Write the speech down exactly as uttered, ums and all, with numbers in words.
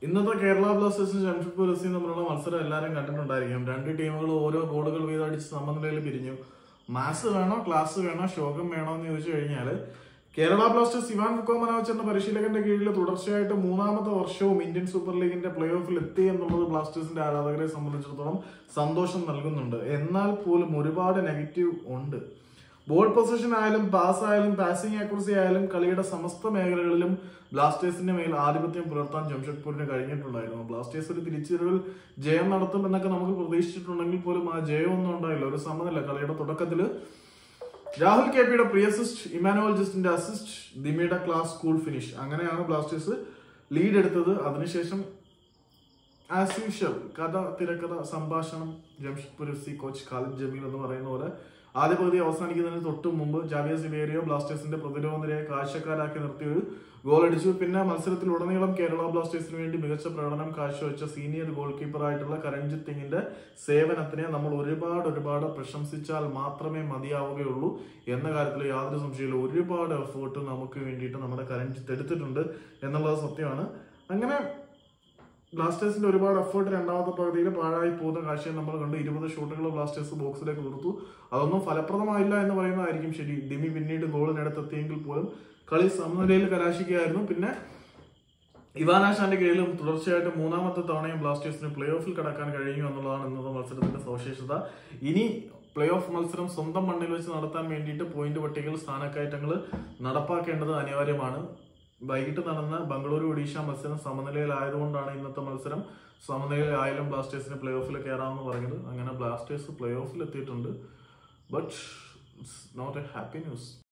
ഇന്നത്തെ കേരള ബ്ലാസ്റ്റേഴ്സും ജംഷഡ്പൂർ എഫ്സിയും തമ്മിലുള്ള മത്സരം എല്ലാവരും കണ്ടിട്ടുണ്ടായിരിക്കും. രണ്ട് ടീമുകൾ ഓരോ ഗോളുകൾ വീതം അടിച്ച് സമനിലയിൽ പിരിഞ്ഞു. മാസ് വേണോ ക്ലാസ് വേണോ ശോകം വേണോ എന്ന് ചോദിച്ചു കഴിഞ്ഞാൽ കേരള ബ്ലാസ്റ്റേഴ്സ് ഇവാൻ വുക്കോമനോവിച്ച് എന്ന പരിശീലകന്റെ കീഴിൽ തുടർച്ചയായിട്ട് മൂന്നാമത്തെ വർഷവും ഇന്ത്യൻ സൂപ്പർ ലീഗിന്റെ പ്ലേ ഓഫിൽ എത്തി എന്നുള്ളത് ബ്ലാസ്റ്റേഴ്സിന്റെ ആരാധകരെ സംബന്ധിച്ചിടത്തോളം സന്തോഷം നൽകുന്നുണ്ട്. എന്നാൽ പോലും ഒരുപാട് നെഗറ്റീവ് ഉണ്ട്. ബോൾ പൊസിഷൻ ആയാലും പാസ് ആയാലും പാസിംഗ് ആക്യുറസി ആയാലും കളിയുടെ സമസ്ത മേഖലകളിലും ബ്ലാസ്റ്റേഴ്സിന്റെ മേൽ ആധിപത്യം പുലർത്താൻ ജംഷഡ്പൂരിന് കഴിഞ്ഞിട്ടുണ്ടായിരുന്നു. ബ്ലാസ്റ്റേഴ്സ് ഒരു തിരിച്ചുവരവിൽ ജയം നടത്തും എന്നൊക്കെ നമുക്ക് പ്രതീക്ഷിച്ചിട്ടുണ്ടെങ്കിൽ പോലും ആ ജയമൊന്നും ഉണ്ടായില്ല. ഒരു സമനില കളിയുടെ തുടക്കത്തിൽ രാഹുൽ കെ പിയുടെ പ്രീ അസിസ്റ്റ്, ഇമാനുവൽ ജസ്റ്റിന്റെ അസിസ്റ്റ്, ദിമിയുടെ ക്ലാസ് കൂൾ ഫിനിഷ്, അങ്ങനെയാണ് ബ്ലാസ്റ്റേഴ്സ് ലീഡ് എടുത്തത്. അതിനുശേഷം ആസ് യൂഷ്വൽ കഥ തിരക്കഥ സംഭാഷണം Jamshedpur F C coach Khalid Jamil എന്ന് പറയുന്ന പോലെ ആദ്യ പകുതി അവസാനിക്കുന്നതിന് തൊട്ട് മുമ്പ് ജാവിയർ സിബേരിയോ ബ്ലാസ്റ്റേഴ്സിന്റെ പ്രതിരോധ നിരയെ കാഴ്ചക്കാരാക്കി നിർത്തി ഒരു ഗോൾ അടിച്ചു. പിന്നെ മത്സരത്തിൽ ഉടനീളം കേരള ബ്ലാസ്റ്റേഴ്സിന് വേണ്ടി മികച്ച പ്രകടനം കാഴ്ചവെച്ച സീനിയർ ഗോൾ കീപ്പർ ആയിട്ടുള്ള കരൺജിത് സിംഗിന്റെ സേവനത്തിനെ നമ്മൾ ഒരുപാട് ഒരുപാട് പ്രശംസിച്ചാൽ മാത്രമേ മതിയാവുകയുള്ളൂ എന്ന കാര്യത്തിൽ യാതൊരു സംശയമില്ല. ഒരുപാട് എഫേർട്ട് നമുക്ക് വേണ്ടിയിട്ട് നമ്മുടെ കരൺജിത്ത് എടുത്തിട്ടുണ്ട് എന്നുള്ളത് സത്യമാണ്. അങ്ങനെ ബ്ലാസ്റ്റേഴ്സിന്റെ ഒരുപാട് എഫേർട്ട് രണ്ടാമത്തെ പകുതിയിൽ പാഴായി പോകുന്ന കാഴ്ചയും നമ്മൾ കണ്ടു. ഇരുപത് ഷോട്ടുകൾ ബ്ലാസ്റ്റേഴ്സ് ബോക്സിലേക്ക് കൊടുത്തു. അതൊന്നും ഫലപ്രദമായില്ല എന്ന് പറയുന്നതായിരിക്കും ശരി. ദിമി പിന്നീട് ഗോളിനടുത്തെത്തിയെങ്കിൽ പോലും കളി സമനിലയിൽ കലാശിക്കുകയായിരുന്നു. പിന്നെ ഇവാനാശാന്റെ കീഴിലും തുടർച്ചയായിട്ട് മൂന്നാമത്തെ തവണയും ബ്ലാസ്റ്റേഴ്സിന് പ്ലേ ഓഫിൽ കടക്കാൻ കഴിഞ്ഞു എന്നുള്ളതാണ് ഇന്നത്തെ മത്സരത്തിന്റെ സവിശേഷത. ഇനി പ്ലേ ഓഫ് മത്സരം സ്വന്തം മണ്ണിൽ വെച്ച് നടത്താൻ വേണ്ടിയിട്ട് പോയിന്റ് പട്ടികയിൽ സ്ഥാനക്കയറ്റങ്ങൾ നടപ്പാക്കേണ്ടത് അനിവാര്യമാണ്. വൈകിട്ട് നടന്ന ബംഗളൂരു ഒഡീഷ മത്സരം സമനിലയിലായതുകൊണ്ടാണ് ഇന്നത്തെ മത്സരം സമനിലയിലായാലും ബ്ലാസ്റ്റേഴ്സിന് പ്ലേ ഓഫിൽ കയറാമെന്ന് പറഞ്ഞത്. അങ്ങനെ ബ്ലാസ്റ്റേഴ്സ് പ്ലേ ഓഫിൽ എത്തിയിട്ടുണ്ട്. But it's not a happy news.